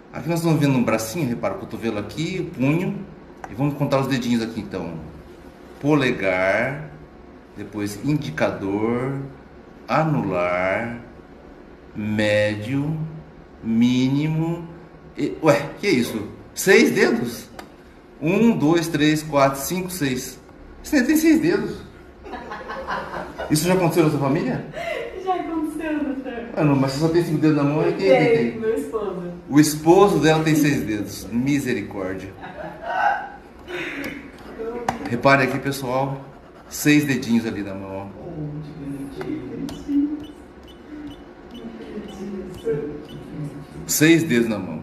Aqui nós estamos vendo um bracinho, repara o cotovelo aqui, o punho. E vamos contar os dedinhos aqui então. Polegar, depois indicador, anular, médio, mínimo. Ué, que é isso? 6 dedos? 1, 2, 3, 4, 5, 6. Você tem 6 dedos? Isso já aconteceu na sua família? Já aconteceu, doutor. Ah, não, mas você só tem 5 dedos na mão e quem tem? Meu esposo. O esposo dela tem 6 dedos. Misericórdia. Repare aqui, pessoal. 6 dedinhos ali na mão. 6 dedos na mão.